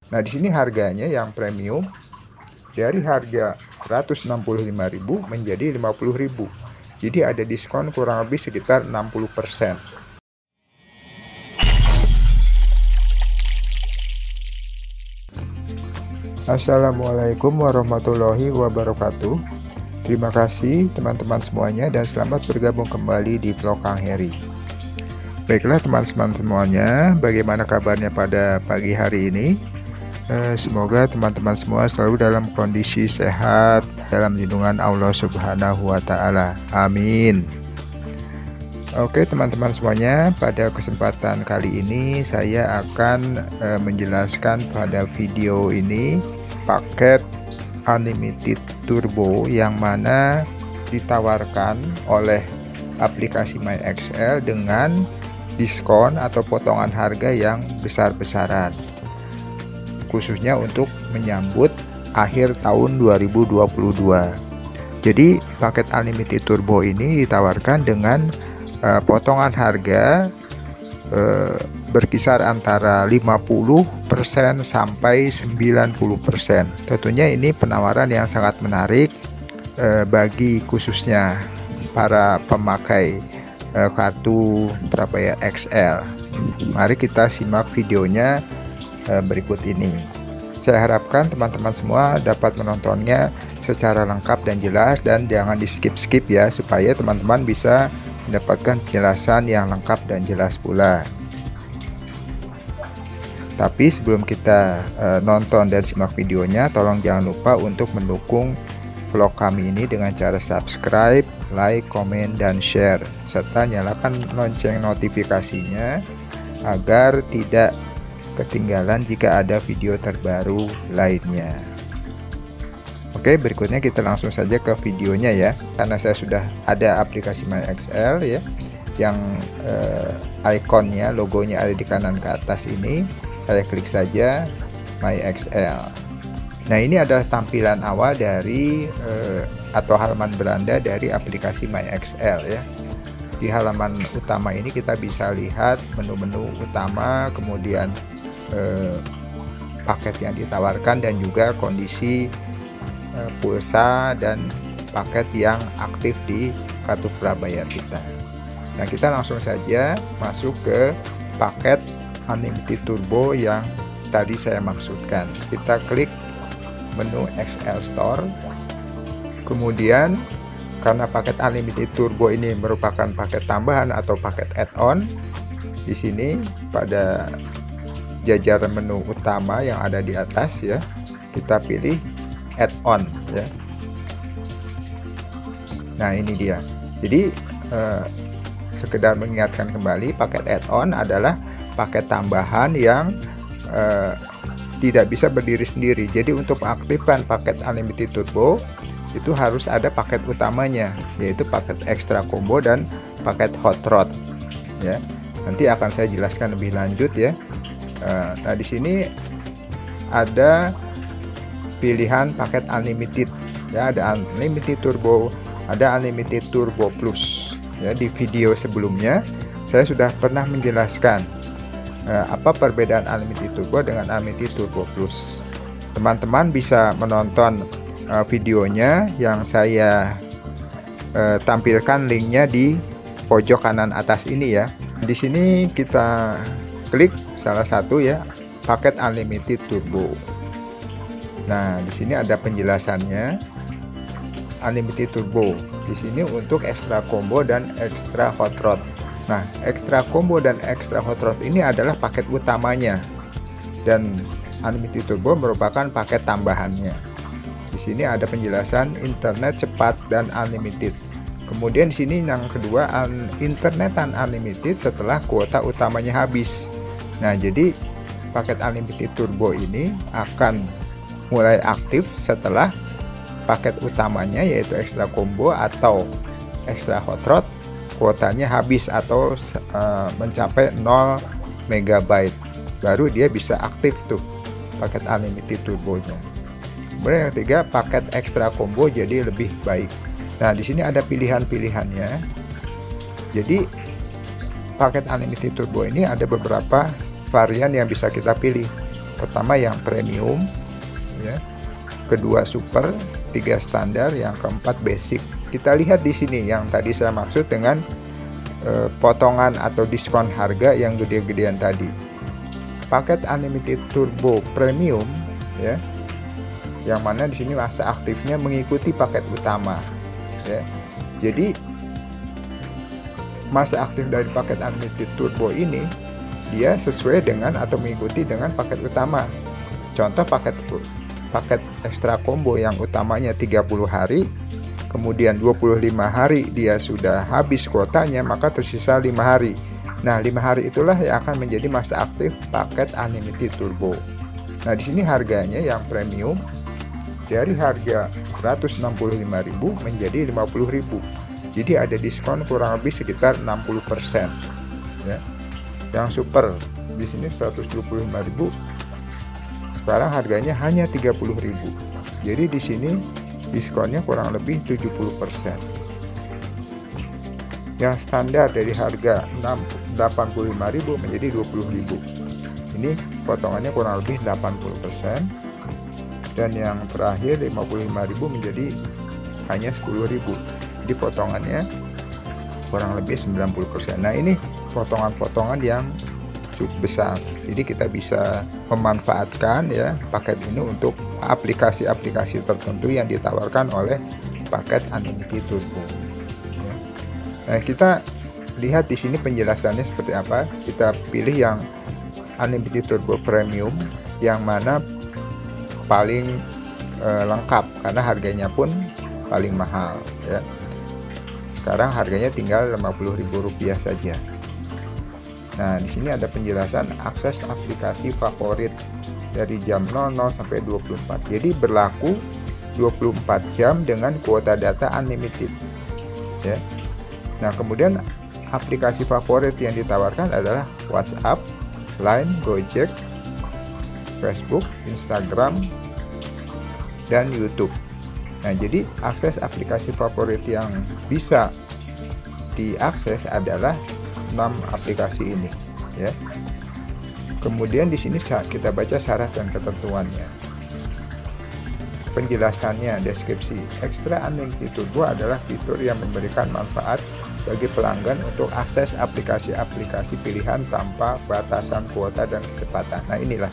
Nah, di sini harganya yang premium dari harga 165.000 menjadi 50.000. Jadi ada diskon kurang lebih sekitar 60%. Assalamualaikum warahmatullahi wabarakatuh. Terima kasih teman-teman semuanya dan selamat bergabung kembali di vlog Kang Heri. Baiklah teman-teman semuanya, bagaimana kabarnya pada pagi hari ini? Semoga teman-teman semua selalu dalam kondisi sehat dalam lindungan Allah Subhanahu wa Ta'ala. Amin. Oke teman-teman semuanya, pada kesempatan kali ini saya akan menjelaskan pada video ini paket Unlimited Turbo yang mana ditawarkan oleh aplikasi MyXL dengan diskon atau potongan harga yang besar-besaran, khususnya untuk menyambut akhir tahun 2022. Jadi paket Unlimited Turbo ini ditawarkan dengan potongan harga berkisar antara 50% sampai 90%. Tentunya ini penawaran yang sangat menarik bagi khususnya para pemakai kartu Prabayar XL. Mari kita simak videonya berikut ini. Saya harapkan teman-teman semua dapat menontonnya secara lengkap dan jelas, dan jangan di skip-skip ya, supaya teman-teman bisa mendapatkan penjelasan yang lengkap dan jelas pula. Tapi sebelum kita nonton dan simak videonya, tolong jangan lupa untuk mendukung vlog kami ini dengan cara subscribe, like, komen, dan share, serta nyalakan lonceng notifikasinya agar tidak ketinggalan jika ada video terbaru lainnya. Oke, berikutnya kita langsung saja ke videonya ya, karena saya sudah ada aplikasi MyXL ya, yang ikonnya, logonya ada di kanan ke atas ini. Saya klik saja MyXL. Nah, ini adalah tampilan awal dari atau halaman beranda dari aplikasi MyXL ya. Di halaman utama ini kita bisa lihat menu-menu utama, kemudian paket yang ditawarkan, dan juga kondisi pulsa dan paket yang aktif di kartu prabayar kita. Nah, kita langsung saja masuk ke paket Unlimited Turbo yang tadi saya maksudkan. Kita klik menu XL Store. Kemudian karena paket Unlimited Turbo ini merupakan paket tambahan atau paket add-on, di sini pada jajaran menu utama yang ada di atas ya, kita pilih add-on ya. Nah, ini dia. Jadi sekedar mengingatkan kembali, paket add-on adalah paket tambahan yang tidak bisa berdiri sendiri. Jadi untuk mengaktifkan paket Unlimited Turbo itu harus ada paket utamanya, yaitu paket Extra Combo dan paket Hot Rod ya. Nanti akan saya jelaskan lebih lanjut ya. Nah, di sini ada pilihan paket Unlimited ya, ada Unlimited Turbo, ada Unlimited Turbo Plus ya. Di video sebelumnya saya sudah pernah menjelaskan apa perbedaan Unlimited Turbo dengan Unlimited Turbo Plus. Teman-teman bisa menonton videonya yang saya tampilkan linknya di pojok kanan atas ini ya. Di sini kita klik salah satu ya, paket Unlimited Turbo. Nah, di sini ada penjelasannya. Unlimited Turbo di sini untuk Extra Combo dan Extra Hot Rod. Nah, Extra Combo dan Extra Hot Rod ini adalah paket utamanya, dan Unlimited Turbo merupakan paket tambahannya. Di sini ada penjelasan internet cepat dan unlimited. Kemudian di sini yang kedua, internet dan unlimited setelah kuota utamanya habis. Nah, jadi paket Unlimited Turbo ini akan mulai aktif setelah paket utamanya, yaitu Extra Combo atau Extra Hot Rod, kuotanya habis atau mencapai 0 MB, baru dia bisa aktif tuh paket Unlimited Turbonya. Kemudian yang ketiga, paket Extra Combo jadi lebih baik. Nah, di sini ada pilihan-pilihannya. Jadi paket Unlimited Turbo ini ada beberapa varian yang bisa kita pilih. pertama yang premium, ya, kedua super, tiga standar, yang keempat basic. Kita lihat di sini yang tadi saya maksud dengan potongan atau diskon harga yang gede-gedean tadi. Paket Unlimited Turbo Premium, ya, yang mana di sini masa aktifnya mengikuti paket utama, ya. Jadi masa aktif dari paket Unlimited Turbo ini dia sesuai dengan atau mengikuti dengan paket utama. Contoh paket ekstra combo yang utamanya 30 hari, kemudian 25 hari dia sudah habis kuotanya, maka tersisa 5 hari. Nah, 5 hari itulah yang akan menjadi masa aktif paket Unlimited Turbo. Nah, di sini harganya yang premium dari harga 165.000 menjadi 50.000. Jadi ada diskon kurang lebih sekitar 60%, ya. Yang super di sini 125.000, sekarang harganya hanya 30.000. Jadi di sini diskonnya kurang lebih 70%. Yang standar dari harga 85.000 menjadi 20.000. Ini potongannya kurang lebih 80%. Dan yang terakhir 55.000 menjadi hanya 10.000. Jadi potongannya kurang lebih 90%. Nah, ini potongan-potongan yang cukup besar. Jadi kita bisa memanfaatkan, ya, paket ini untuk aplikasi-aplikasi tertentu yang ditawarkan oleh paket Unlimited Turbo. Ya. Nah, kita lihat di sini penjelasannya seperti apa. Kita pilih yang Unlimited Turbo Premium, yang mana paling lengkap karena harganya pun paling mahal, ya. Sekarang harganya tinggal Rp50.000 saja. Nah, di sini ada penjelasan akses aplikasi favorit dari jam 00 sampai 24. Jadi berlaku 24 jam dengan kuota data unlimited, ya. Nah, kemudian aplikasi favorit yang ditawarkan adalah WhatsApp, Line, Gojek, Facebook, Instagram, dan YouTube. Nah, jadi akses aplikasi favorit yang bisa diakses adalah 6 aplikasi ini, ya. Kemudian di sini kita baca syarat dan ketentuannya. Penjelasannya, deskripsi. Extra Unlimited Turbo adalah fitur yang memberikan manfaat bagi pelanggan untuk akses aplikasi-aplikasi pilihan tanpa batasan kuota dan kecepatan. Nah, inilah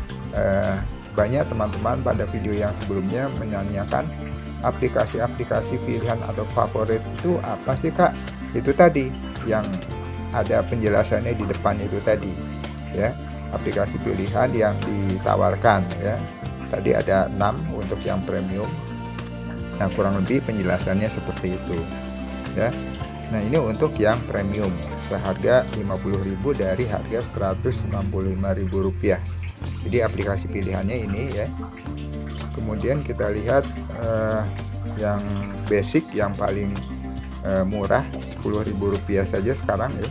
banyak teman-teman pada video yang sebelumnya menanyakan aplikasi-aplikasi pilihan atau favorit itu apa sih, Kak? Itu tadi yang ada penjelasannya di depan itu tadi, ya, aplikasi pilihan yang ditawarkan, ya. Tadi ada 6 untuk yang premium. Nah, kurang lebih penjelasannya seperti itu, ya. Nah, ini untuk yang premium seharga 50.000 dari harga Rp165.000. Jadi aplikasi pilihannya ini, ya. Kemudian kita lihat yang basic yang paling murah Rp10.000 saja sekarang, ya.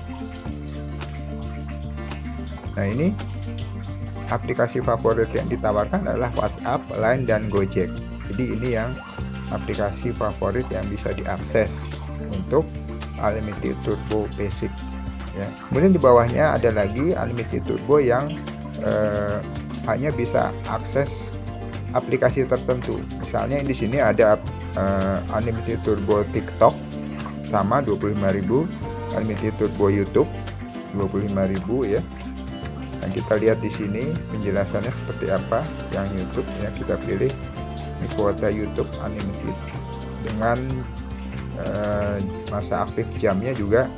Nah, ini aplikasi favorit yang ditawarkan adalah WhatsApp, Line, dan Gojek. Jadi ini yang aplikasi favorit yang bisa diakses untuk Unlimited Turbo Basic, ya. Kemudian di bawahnya ada lagi Unlimited Turbo yang hanya bisa akses aplikasi tertentu. Misalnya di sini ada Unlimited Turbo TikTok sama 25.000, Unlimited Turbo YouTube 25.000, ya. Nah, kita lihat di sini penjelasannya seperti apa. Yang YouTube, ya, kita pilih ini kuota YouTube Unlimited dengan masa aktif jamnya juga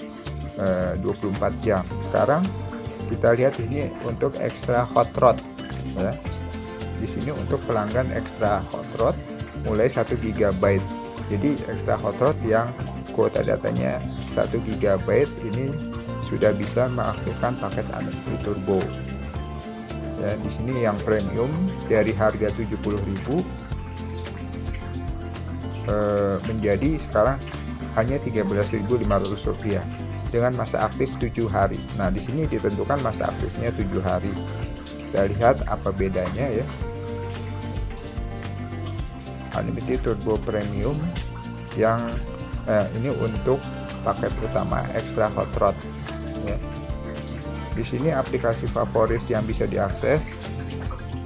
24 jam. Sekarang kita lihat di sini untuk extra hot rod, ya. Di sini untuk pelanggan extra hot rod mulai 1 GB. Jadi extra hot rod yang kuota datanya 1 GB ini sudah bisa mengaktifkan paket Unlimited Turbo. Ya, di sini yang premium dari harga 70.000 menjadi sekarang hanya Rp13.500 dengan masa aktif 7 hari. Nah, di sini ditentukan masa aktifnya 7 hari. Kita lihat apa bedanya, ya. Unlimited Turbo Premium yang ini untuk paket utama extra hot rod, ya. Di sini aplikasi favorit yang bisa diakses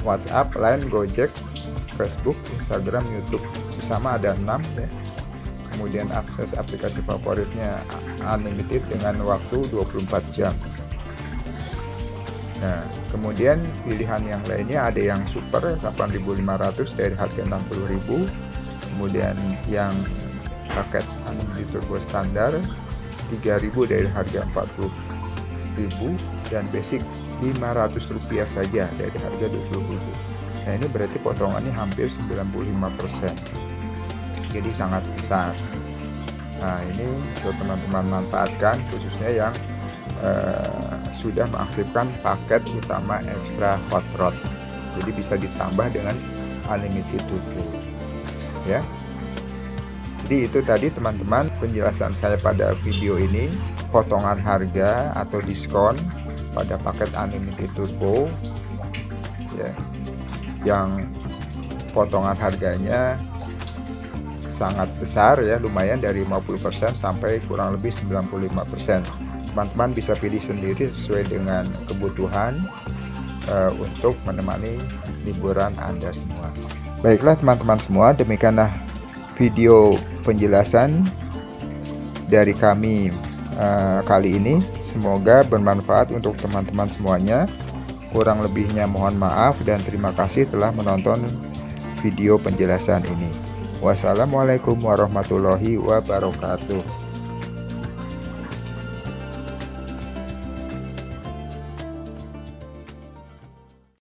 WhatsApp, Line, Gojek, Facebook, Instagram, YouTube. Bersama ada 6 ya. Kemudian akses aplikasi favoritnya unlimited dengan waktu 24 jam. Nah, kemudian pilihan yang lainnya ada yang super 8.500 dari harga 60.000. Kemudian yang paket unlimited turbo standar 3.000 dari harga 40.000, dan basic Rp500 saja dari harga 20.000. Nah, ini berarti potongannya hampir 95%. Jadi sangat besar. Nah, ini untuk teman-teman manfaatkan, khususnya yang sudah mengaktifkan paket utama Extra Hot Rod. Jadi bisa ditambah dengan unlimited turbo ya. Jadi itu tadi teman-teman penjelasan saya pada video ini, potongan harga atau diskon pada paket unlimited turbo ya, yang potongan harganya sangat besar ya, lumayan dari 50% sampai kurang lebih 95%. Teman-teman bisa pilih sendiri sesuai dengan kebutuhan untuk menemani liburan Anda semua. Baiklah teman-teman semua, demikianlah video penjelasan dari kami kali ini. Semoga bermanfaat untuk teman-teman semuanya. Kurang lebihnya mohon maaf dan terima kasih telah menonton video penjelasan ini. Wassalamualaikum warahmatullahi wabarakatuh.